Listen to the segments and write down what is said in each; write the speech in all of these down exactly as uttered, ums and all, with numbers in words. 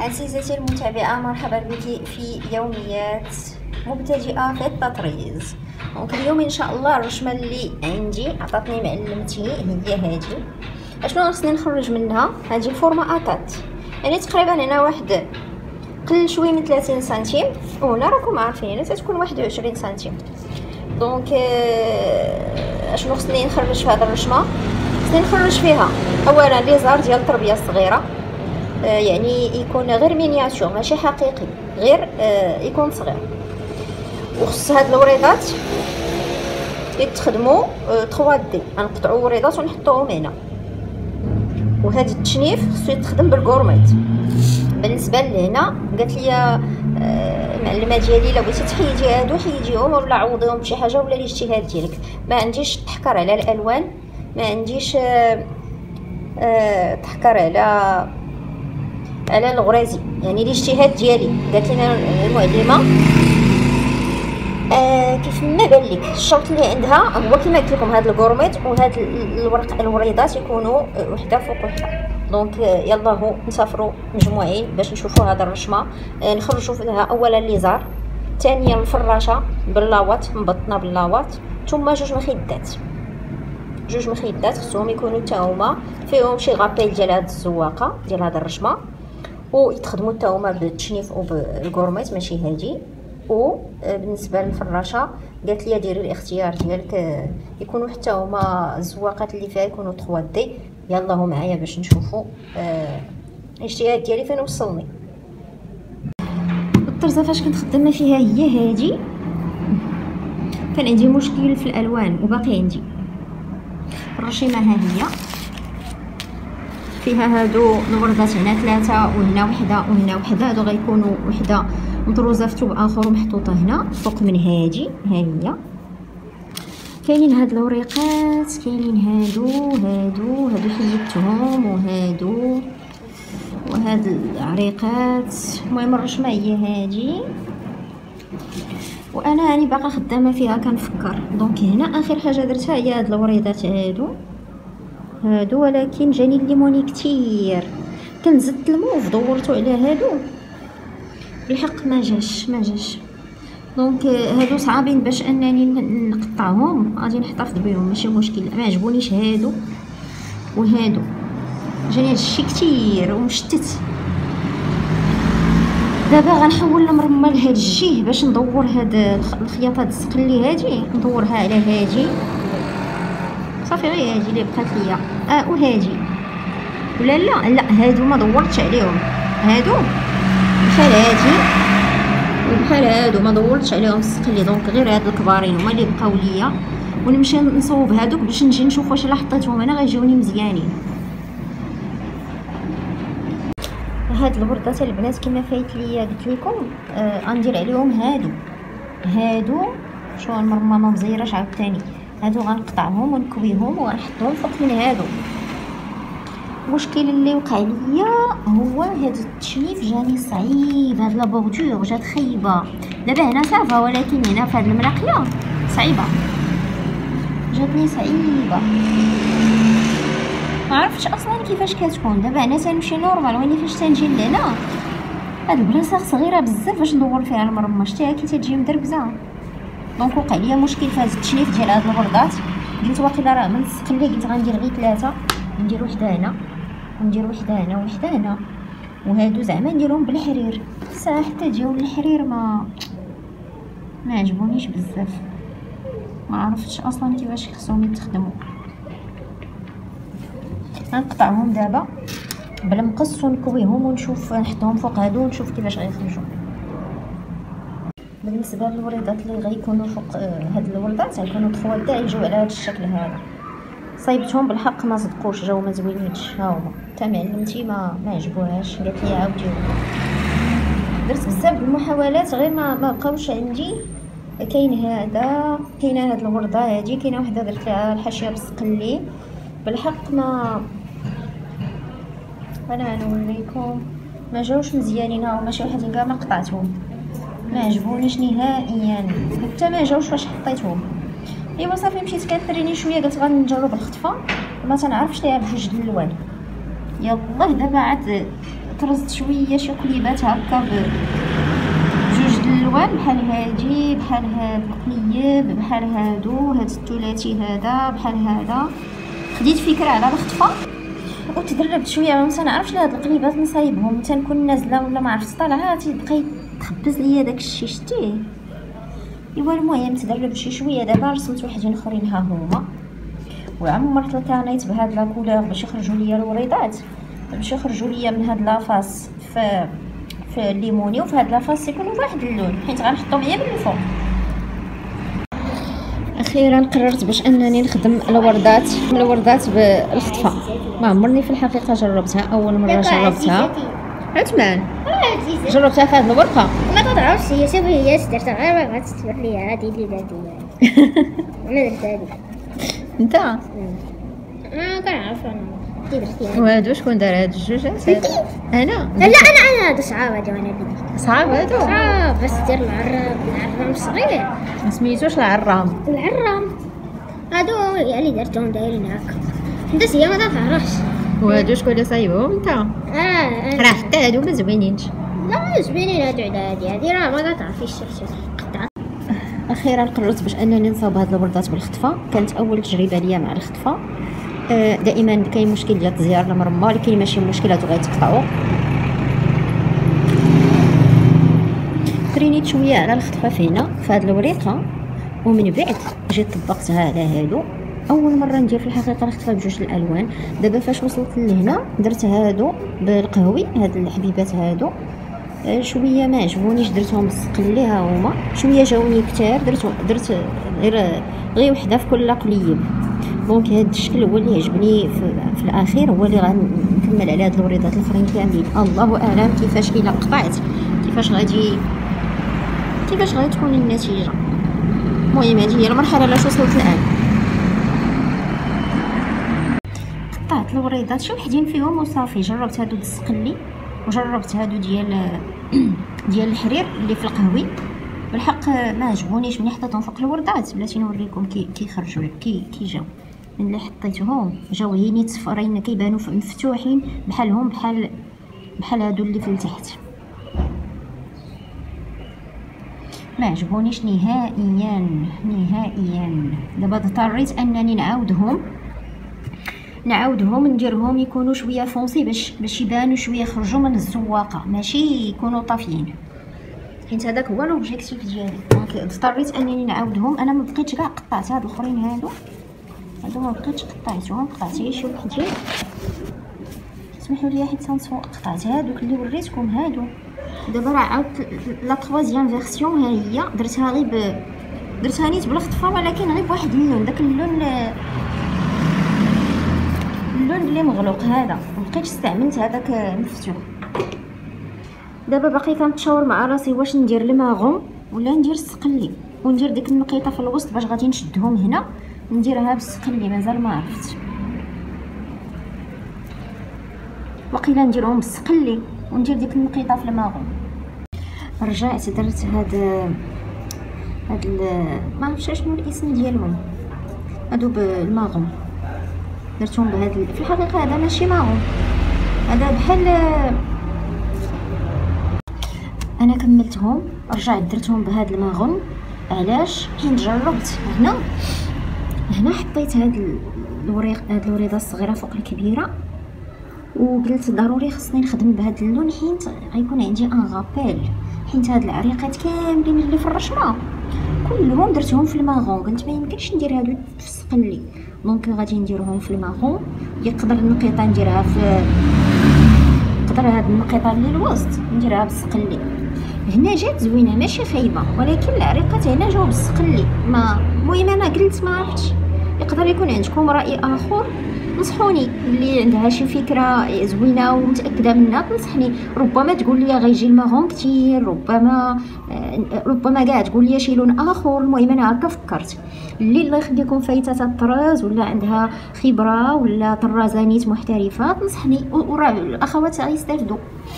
عزيزتي المتابعة، مرحبا بك في يوميات مبتدئة في التطريز. دونك اليوم ان شاء الله الرشمة اللي عندي عطاتني معلمتي هي هذه. اشنو خصني نخرج منها؟ هذه الفورمة اتات، يعني تقريبا هنا واحد قل شوي من ثلاثين سنتيم، وهنا راكم عارفين هنا تتكون واحد وعشرين سنتيم. دونك اشنو خصني نخرج في هذه الرشمة؟ خصني نخرج فيها اولا ليزار ديال التربية الصغيرة، يعني يكون غير مينياتور ماشي حقيقي، غير يكون صغير. وخص هاد الوريضات يتخدموا ثلاثة دي، غنقطعوا وريضات ونحطوهم هنا. وهاد التشنيف خصو يتخدم بالكورميط. بالنسبه لهنا قالت لي المعلمه ديالي الا بغيتي تحيدي هادو حيديهم ولا عوضيهم بشي حاجه ولا الاجتهاد ديالك. ما عنديش تحكر على الالوان، ما عنديش تحكر على على الغرازي، يعني الاجتهاد ديالي. قالت لنا المعلمه آه كيف ما بان لك الشرط اللي عندها هو كما قلت لكم هذا الكورميط وهاد الورق الوريضات يكونوا وحده فوق وحده. دونك يلا هو نسافروا مجموعين باش نشوفوا هذا الرشمه. آه نخرجوا فيها اولا ليزار، ثانيا الفراشه باللاوات مبطنه باللاوات، ثم جوج مخدات. جوج مخدات خصهم يكونوا حتى هما فيهم شي غابيل ديال هاد الزواقه ديال هاد الرشمه، ويتخدموا حتى هما بالتشنيف وبالكورميط ماشي هادي. وبالنسبه للفراشه قالت لي ديري الاختيار ديالك، يكونوا حتى هما الزواقات اللي فيها يكونوا ثلاثة دي. يلا هو معايا باش نشوفوا آه الاجتهاد ديالي فين وصلني. الطرزه فاش كنت خدامه فيها هي هادي، كان عندي مشكل في الالوان وباقي عندي. الرشيمه ها هي فيها هادو الوردات، هنا ثلاثه وهنا وحده وهنا وحده، هادو غيكونوا وحده مطروزه في ثوب اخر ومحطوطه هنا فوق من هادي. ها هي كاينين هاد الوريقات، كاينين هادو هادو هادو حيدتهم، وهادو وهاد العريقات. المهم الرشمه هي هادي، وانا يعني باقا خدامه فيها كنفكر. دونك هنا اخر حاجه درتها هي هاد الوريضات هادو هادو، ولكن جاني الليموني كتير. كنت زدت الموف دورتو على هادو، بالحق ما جاش ما جاش. دونك هادو صعابين باش انني نقطعهم، غادي نحتفظ بهم ماشي مشكل. ما عجبونيش هادو وهادو، جاني هادشي كتير ومشتت. دابا غنحول المرمى لهاد الجهه باش ندور هاد الخياطه السقلي هادي، ندورها على هادي صافي، غير هادي اللي بقات ليا. اه وهادي ولا لا لا هادو ما دورتش عليهم، هادو بحال هادي وبحال هادو ما دورتش عليهم السقلي. دونك غير هاد الكبارين هما اللي بقاو ليا، ونمشي نصوب هادوك باش نجي نشوف واش الا حطيتهم انا غيجيوني مزيانين. هاد الوردات البنات كما فايت ليا قلت لكم آه غندير عليهم هادو هادو شو المرمى ما مزيراش عاوتاني. هادو غنقطعهم ونكويهم وغنحطهم فوق من هادو. المشكل اللي وقع ليا هو هاد التشنيف جاني صعيب، هاد لابوردور جات خايبه. دابا هنا صافا، ولكن هنا في هاد المراقيه صعيبه، جاتني صعيبه. ما عرفتش اصلا كيفاش كتكون. دابا هنا تنمشي نورمال، واني فاش تنجي لهنا هاد البلاصه صغيره بزاف باش ندور فيها المرمى، شتيها كي تجي مدربزه. دونك وقع ليا مشكل في هذا التشنيف ديال هاد الوردات. قلت واقيلا راه من السقلي، قلت غندير غير ثلاثه، ندير وحده هنا وندير وحده هنا وحده هنا، وهادو زعما نديرهم بالحرير. ساعه حتى ديال الحرير ما ما عجبونيش بزاف، ما عرفتش اصلا كيفاش خصهم يتخدموا. غنقطعهم دابا بالمقص ونكويهم ونشوف نحطهم فوق هادو ونشوف كيفاش غيخرجوا. بالنسبه للوريضات اللي غيكونوا فوق هاد الوردات غيكونوا ثلاثة دا يجيو على هاد الشكل هذا. صايبتهم بالحق ما صدقوش، جاو ما زوينينش. ها هما حتى معلمتي ما ما عجبوهاش، قالت لي عاوديهم. درت بزاف د المحاولات غير ما ما بقاوش عندي. كاين هذا، كاينه هاد الورده هادي، كاينه وحده درت لها الحاشيه بالسقلي. بالحق ما انا نوريكم ما جاوش مزيانين. ها هما شي وحدين كاع ما قطعتهم، ما عجبونيش نهائيا، حتى ما جاوش فاش حطيتهم. ايوا صافي مشيت كنتريني شويه، قلت غنجرب الخطفه ما تنعرفش ليها بجوج د الالوان. يلاه دابا عاد طرزت شويه شي قليبات هكا بجوج د الالوان بحال هادي بحال هاد القليب بحال هادو هاد الثلاثي هذا بحال هذا. خديت فكره على الخطفه وتدربت شويه، ما تنعرفش هاد القليبات نصايبهم تنكون نازله ولا ما عرفتش طالعه تيبقى تخبز ليا داك الشيء شتيه. ايوا المهم تدربت شي شويه، دابا رسمت وحدين اخرين ها هما، وعمرت الكانيت بهاد لا كولور باش يخرجوا ليا الوريضات، باش يخرجوا ليا من هاد لافاس في في الليموني، وفي هاد لافاس يكونوا بواحد اللون حيت غنحطهم غير من الفوق. اخيرا قررت باش انني نخدم الوردات الوردات بالخطفه. ما عمرني في الحقيقه جربتها، اول مره جربتها. عثمان جربتها في هاد الورقه؟ ما تعرفش هي شوف هي درتها غير بغات تثبت لي هادي اللي درتي انا درت هادي. انت اه كنعرف انا كي درتي. وهادو شكون دار هاد الجوجات؟ انا لا انا انا هادو صعاب هادو انا بديت صعاب هادو صعاب بس دير العرام العرام صغير ما سميتوش العرام العرام هادو يعني درتهم دايرين هكا انت هي ما تعرفش. وهادو شكون اللي صايبهم انت؟ اه راه حتى هادو ما زوينينش. لا زوينين هادو على هادي هادي راه ما كتعرفيش شي قطعه. اخيرا قررت باش انني نصاوب هاد الوردات بالخطفه. كانت اول تجربه ليا مع الخطفه. دائما كاين مشكل ديال التزيار المرمى، ولكن ماشي مشكلات غيتقطعوا. ترينيت شويه على الخطفه فينا في هاد الوريقه، ومن بعد جيت طبقتها على هادو. اول مره ندير في الحقيقه الخطفه بجوج الالوان. دابا فاش وصلت لهنا درت هادو بالقهوي، هاد الحبيبات هادو شويه ما عجبونيش درتهم بالسقلي ها هما، شويه جاوني كتار درت درت غير غير وحده في كل قليب. دونك هذا الشكل هو اللي عجبني في, في الاخير، هو اللي غنكمل على هاد الوريضات الاخرين كاملين. الله اعلم كيفاش الا قطعت كيفاش غادي كيفاش غادي تكون النتيجه. المهم هذه هي المرحله اللي وصلت الان. قطعت الوريضات شي وحدين فيهم وصافي. جربت هادو السقلي وجربت هادو ديال ديال الحرير اللي في القهوي، بالحق ما عجبونيش. ملي حطيتهم فوق الوردات بلاتي نوريكم كي كيخرجوا كي كي جاو. ملي حطيتهم جاو هيني صفرين كيبانوا مفتوحين بحالهم بحال بحال هادو اللي في التحت. ما عجبونيش نهائيا نهائيا. دابا اضطريت انني نعاودهم نعاودهم نديرهم يكونوا شويه فونسي باش باش يبانوا شويه يخرجوا من الزواقه، ماشي يكونوا طافيين، حيت هذاك هو لوبجيكتيف ديالي. دونك اضطريت انني نعاودهم. انا ما بقيتش كاع قطعت هاد الاخرين هادو هادو ما بقيتش قطعتهم، قطعت غير شي وحدين. سمحوا لي حيت تنسوا قطعت هادوك اللي وريتكم هادو. دابا راه عاودت لا تروازيام فيرسيون ها هي درتها غير ب درتها نيت بالخطفه، ولكن غير بواحد اللون، داك اللون اللون اللي مغلوق هذا. مبقيتش استعملت هذاك مفتوح. دابا باقي كنتشاور مع راسي واش ندير الماغون ولا ندير السقلي، وندير ديك النقيطه في الوسط باش غادي نشدهم هنا نديرها بالسقلي. مازال ما عرفت، وقيلا نديرهم بالسقلي وندير ديك النقيطه في الماغون. رجعت درت هاد هاد ما عرفتش شنو الاسم ديالهم هادو بالماغون، درتهم بهاد في الحقيقه هذا ماشي ماغون، هذا بحال انا كملتهم. رجعت درتهم بهاد الماغون. علاش؟ حين جربت هنا هنا حطيت هاد الوريق هاد الوريضه الصغيره فوق الكبيره، وقلت ضروري خصني نخدم بهاد اللون حيت غيكون عندي ان غابيل، حيت هاد العريقات كاملين اللي في الرشمه كلهم درتهم في الماغون. قلت ما يمكنش ندير هادو في السقلي، دونك غادي نديرهم في الماغون. يقدر النقيطه نديرها في نقدر هاد النقيطه اللي الوسط نديرها بالسقلي. هنا جات زوينه ماشي خايبه، ولكن العريقات هنا جاو بالسقلي. ما المهم انا قلت ما عرفتش، يقدر يكون عندكم راي اخر نصحوني، اللي عندها شي فكره زوينه ومتاكده منها تنصحني. ربما تقول لي غيجي الماغون كثير، ربما ربما كاع تقول لي شي لون اخر. المهم انا هكا فكرت. اللي الله يخليكم فايته الطراز ولا عندها خبره ولا طرازانيت محترفه تنصحني، وراه الاخوات غيستافدوا.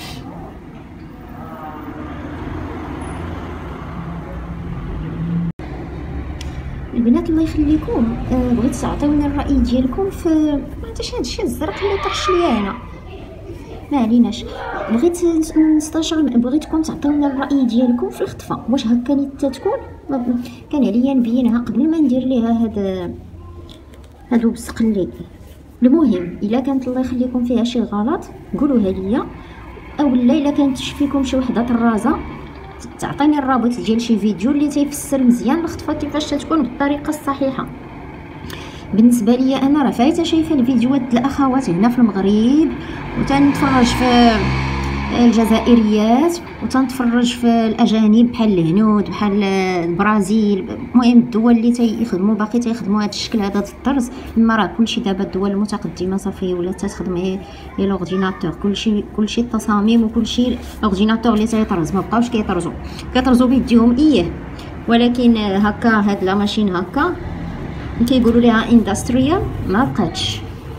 البنات الله يخليكم، أه بغيت تعطيوني الراي ديالكم في ما عرفتش هذا الشيء الزرق اللي طرش ليا هنا. ما عليناش. بغيت نستشر، بغيتكم تعطيونا الراي ديالكم في الخطفه، واش هكا نيت تكون؟ كان عليا نبينها قبل ما ندير ليها هاد هادو بسقلي. المهم الا كانت الله يخليكم فيها شي غلط قولوها ليا، اولا الا كانت فيكم شي وحده طرازه تعطيني الرابط ديال شي فيديو اللي تيفسر مزيان الخطفه كيفاش تكون بالطريقه الصحيحه. بالنسبه لي انا راه فايته شايفه الفيديوهات ديال الاخوات هنا في المغرب، وتنتفرج في الجزائريات، وتنتفرج في الاجانب بحال الهنود بحال البرازيل، المهم الدول اللي تيخدموا باقي تيخدموا هذا الشكل هذا د الطرز. اما راه كلشي دابا الدول المتقدمه صافي ولات تخدم هي لورديناتور، كلشي كلشي التصاميم وكلشي اورديناتور اللي تيطرز، ما بقاوش كيطرزوا كيطرزوا بيديهم اييه. ولكن هكا هاد لا ماشين هكا كيقولوا ليها اندستريال ما بقاتش.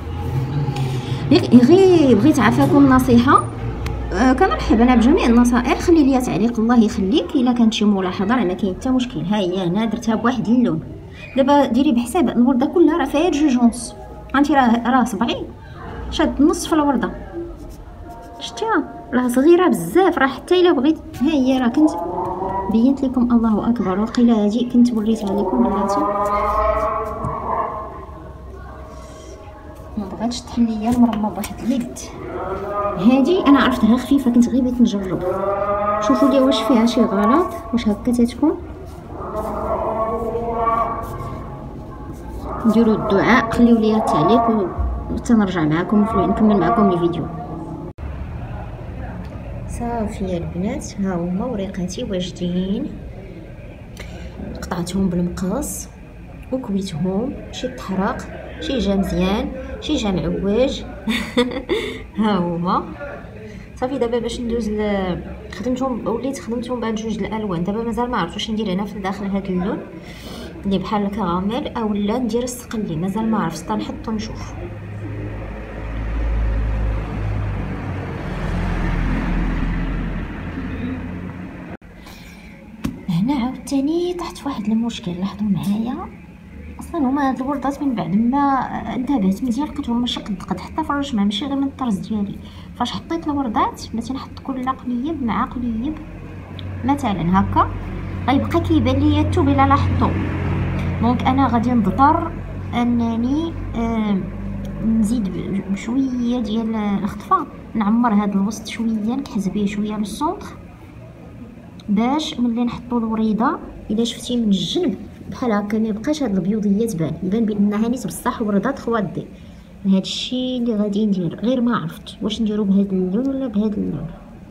غير بغيت عافاكم نصيحه، أه كنرحب انا بجميع النصائح. خلي لي تعليق الله يخليك الا كانت شي ملاحظه، راه ما كاين حتى مشكل. ها هي هنا درتها بواحد اللون. دابا ديري بحساب الورده كلها راه فيها جوج ونص، عرفتي راه راه صبعي شاد نص في الورده، شتيها راه صغيره بزاف. راه حتى الا بغيت ها هي راه كنت بينت لكم الله اكبر، وقيله هادي كنت وريتها لكم بلاتي ما بغاتش تحل ليا المرمى بواحد اليد. هادي انا عرفتها خفيفه، كنت غير بغيت نجرب. شوفوا لي واش فيها شي غلط، واش هكا تتكون. ديروا الدعاء، خليوا لي التعليق وتنرجع معكم نكمل معكم الفيديو. صافي يا البنات، ها هما وريقاتي واجدين، قطعتهم بالمقص وكويتهم، شي تحرق شي جا مزيان شي جا معوج. ها هما صافي. دابا باش ندوز ل... خدمتهم وليت خدمتهم بهاد جوج الالوان. دابا مازال ما عرفتش واش ندير هنا في الداخل هاد اللون اللي بحال الكراميل اولا ندير السقلي، مازال ما عرفتش، تنحط ونشوف. هنا عاوتاني طحت في واحد المشكل، لاحظوا معايا. اصلا هما هاد الوردات من بعد ما انتبهت مزيان لقيتهم ماشي قد قد حتى في الرشمه، ماشي غير من الطرز ديالي. فاش حطيت الوردات بلاتي نحط كل قليب مع قليب مثلا هكا غيبقى كيبان ليا الثوب الا لاحظتو. دونك انا غادي نضطر انني آه نزيد بشويه ديال الخطفه، نعمر هاد الوسط شويه، نكحز به شويه للسونطر باش ملي نحطو الوريده الا شفتي من الجنب بحال هكا ما يبقاش هاد البيوضيه تبان، يبان بانها نيت بصح وردات خوادي. هاد الشيء اللي غادي ندير، غير ما عرفت واش نديرو بهاد اللون ولا بهاد اللون،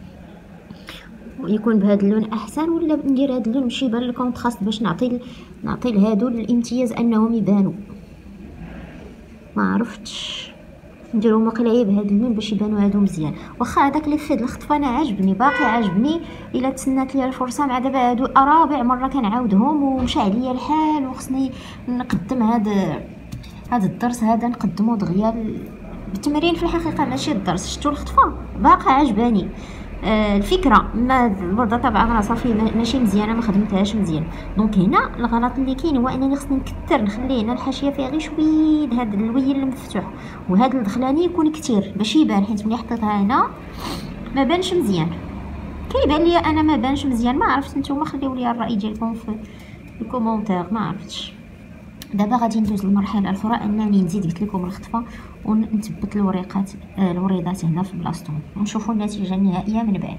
يكون بهاد اللون احسن ولا ندير هاد اللون ماشي يبان الكونتراست باش نعطي نعطي لهادو الامتياز انهم يبانوا. ما عرفتش نديرهم واقيلا بهاد اللون باش يبانوا هادو مزيان. واخا هذاك اللي في هاد الخطفه انا عاجبني باقي عاجبني، الا تسنات لي الفرصه مع دابا هادو رابع مره كنعاودهم ومشى عليا الحال وخصني نقدم هاد هاد الدرس هذا نقدمو دغيا بالتمرين. في الحقيقه ماشي الدرس، شفتوا الخطفه باقا عجباني آه الفكره. ما الورده طبعا راه صافي ماشي مزيانه، ما خدمتهاش مزيان. دونك هنا الغلط اللي كاين هو انني خصني نكثر، نخلي هنا الحاشيه فيها غير شويه هذا اللوين المفتوح، وهذا الدخلاني يكون كثير باش يبان، حيت ملي حطيتها هنا ما بانش مزيان. كيبان لي انا ما بانش مزيان، ما عرفت نتوما خليو لي الراي ديالكم في الكومونتير، ما عرفتش. دابا غادي ندوز للمرحله الاخرى انني نزيد قلت لكم الخطفه ونثبت الوريقات آه الوريضات هنا في بلاصتهم ونشوفوا النتيجه النهائيه من بعد.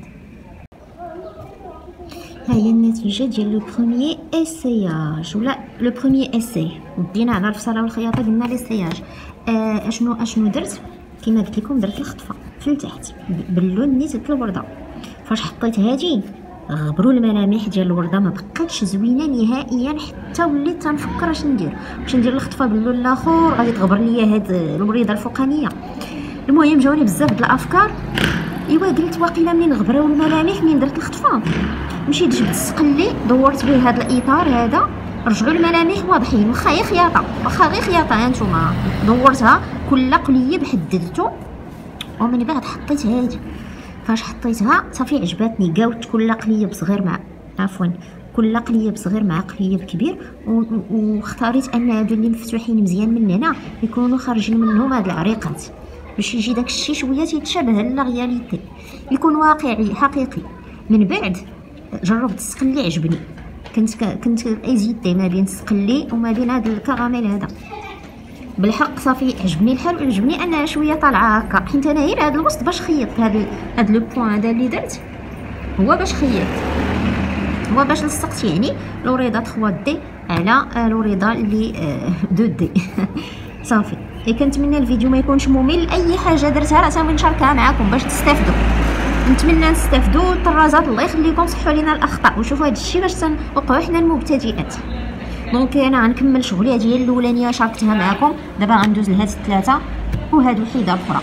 ها هي النتيجه ديال لو بروميير اسياج ولا لو بروميير اسي. بدينا على الفصاله والخياطه قلنا ليسياج. آه اشنو اشنو درت؟ كما قلت لكم درت الخطفه في التحت باللون نيت ديال الورده. فاش حطيت هادي غبروا الملامح ديال الورده، ما بقاتش زوينه نهائيا، حتى وليت تنفكر اش ندير، واش ندير الخطفه باللون الاخر غادي تغبر ليا هاد الوريده الفوقانيه. المهم جاوني بزاف د الافكار. ايوا قلت واقيلا منين غبراو الملامح منين درت الخطفه مشيت جبت السقلي دورت به هذا الاطار هذا، رجعوا الملامح واضحين. واخا غير خياطه واخا غير خياطه هانتوما دورتها كل قليب حددته، ومن بعد حطيت هادي. فاش حطيتها صافي عجباتني، قاوت كل قليب صغير مع عفوا كل قليب صغير مع قليب كبير، واختاريت ان هادو اللي مفتوحين مزيان من هنا يكونوا خارجين منهم هاد العريقات. باش يجي داك الشيء شويه تيتشابه لا رياليتي، يكون واقعي حقيقي. من بعد جربت السقلي، عجبني، كنت كنت ايزيتي ما بين السقلي وما بين هذا الكراميل هذا. بالحق صافي عجبني الحال، وعجبني انها شويه طالعه هكا، حيت انا غير هذا الوسط باش خيطت هذا هذا لو بوين هذا اللي درت هو باش خيطت، هو باش لصقت يعني لوريدا ثلاثة دي على لوريدا اللي اثنين دي. صافي كنتمنى الفيديو ما يكونش ممل، اي حاجه درتها راه صافي نشاركها معكم باش تستافدوا. نتمنى نستافدوا. الطرازات الله يخليكم صحوا لينا الاخطاء وشوفوا هذا الشيء باش تنوقعوا حنا المبتدئات. دونك انا غنكمل شغلي، هذه هي الاولانيه شاركتها معكم، دابا غندوز لهاد الثلاثه وهاد وحده اخرى.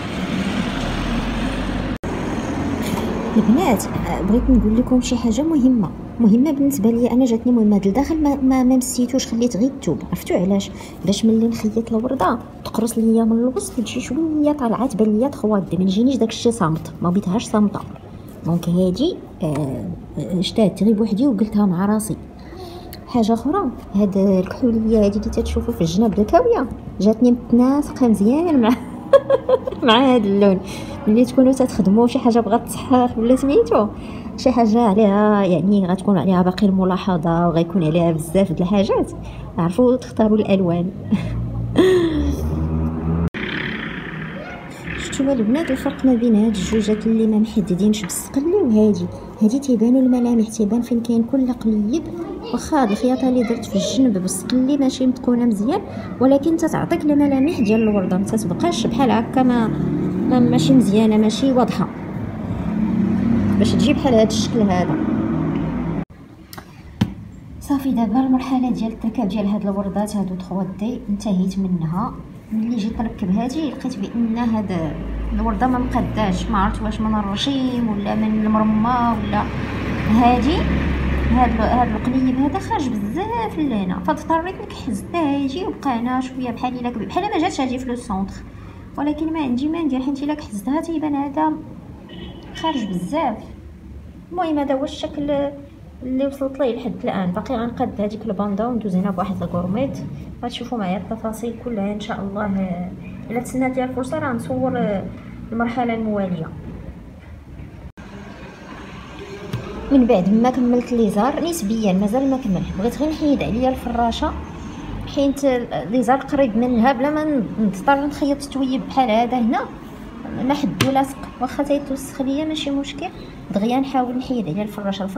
البنات بغيت نقول لكم شي حاجه مهمه مهمه بالنسبه لي انا، جاتني مهمه لداخل ما ما, ما مسيتوش، خليت غير الثوب. عرفتوا علاش؟ باش ملي نخيط الورده تقرص ليا من الوسط تجي شويه طالعه تبان ليا ثلاثة، ما يجينيش داكشي صامت، ما بغيتهاش صامته. دونك هادي آه اجتهدت غير بوحدي وقلتها مع راسي. حاجه اخرى، هاد الكحوليه هادي اللي تتشوفوا في الجناب الكاويه جاتني متناسقه مزيان مع مع هاد اللون. ملي تكونوا تخدموا شي حاجه بغات تصحاح ولا سميتو شي حاجه عليها يعني غتكون عليها باقي الملاحظه وغيكون عليها بزاف د الحاجات، عرفوا تختاروا الالوان. شفتوا البنات الفرق ما بين هاد الجوجات اللي ما محددينش بالسقلي وهادي؟ هادي تيبانوا الملامح، تيبان فين كاين كل قليب. واخا هاد الخياطه اللي درت في الجنب بالسقلي ماشي متقونه مزيان، ولكن تتعطيك الملامح ديال الورده، ما تتبقاش بحال هكا ما ماشي مزيانه، ماشي واضحه، باش تجي بحال هذا الشكل هذا. صافي دابا المرحله ديال التركاب ديال هاد الوردات هادو ثلاثة دي انتهيت منها. ملي جيت نركب هادي لقيت بان هاد الورده ما مقداش، ما عرفت واش من الرشيم ولا من المرمى ولا هادي هاد هاد القليب هذا خارج بزاف لهنا، فاضطريت نكحز هادي وبقى هنا شويه بحال الا بحال ما جاتش هادي في لو سونطر، ولكن ما عندي ما ندير حيت الا كحزتها تيبان هذا خارج بزاف. المهم هذا هو الشكل اللي وصلت ليه لحد الان. باقي غنقاد هذيك الباندا وندوز هنا بواحد الكورميط، غتشوفوا معايا التفاصيل كلها ان شاء الله. الا تسنات لي الفرصه راه نصور المرحله المواليه. من بعد ما كملت ليزار نسبيا مازال ما كملت، بغيت غير نحيد عليا الفراشه حيت ليزار قريب منها بلا ما نضطر نخيط تويب بحال هذا هنا ما حد لاصق، واخا تيتوسخ ليا ماشي مشكل، دغيا نحاول نحيد عليا الفراشه.